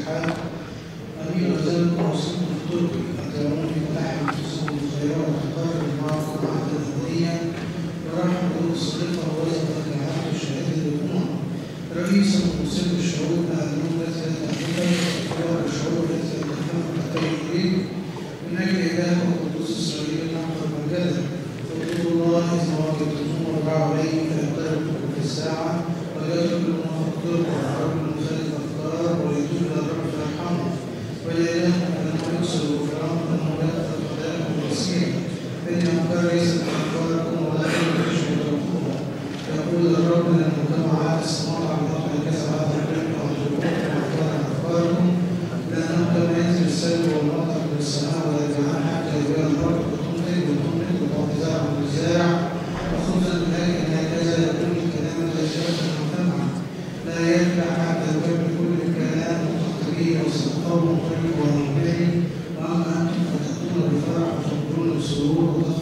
والصالحات. امين وزنكم وصلتم في طرقي اترون في ملاحم انفسكم الخيرات وتقرب معكم عهدا ابديا ورحمه الصديقه ووزنك العهد الشهيد للامم رئيسا ومرسل الشعوب اهلهم التي تتحدث وكبار الشعوب التي تتحمل تحتاج اليك من اجل الهك وقدوس اسرائيل نحضر مجدا واذكروا الله اذ واجدتموه وارجعوا اليه فيقترب في الساعه وليترك المفكر والرب المخالف الافكار وليتوب الى الرب فيرحمه ولإلهكم أنه يكسر الغفران وأنه يغفر خطاياكم الكثيرة فإنه كان يسأل أفكاركم ولا يخرج وتركوها يقول الرب لأنه كما عاد السماء على الأرض هكذا عاد الرب وأرجوكم وأفكار أفكاركم لأنه كما ينزل السلب والمطر من السماء ويرجعان حتى يبيع الأرض وتنتج وتزرع وتزارع وخبزا من أجل هكذا يكون الكلام الذي شرفا مجتمعا لا يرجع حتى يكمل كل الكلام وصدقه طيب ورباني واما انتم فتاتون بفرح وتقبلون بسرور